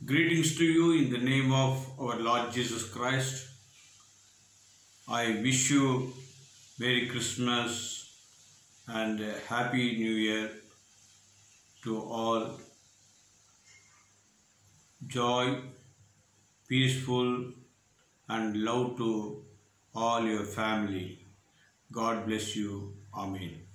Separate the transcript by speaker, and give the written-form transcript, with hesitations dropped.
Speaker 1: Greetings to you in the name of our Lord Jesus Christ. I wish you Merry Christmas and a Happy New Year to all. Joy, peaceful and love to all your family. God bless you. Amen.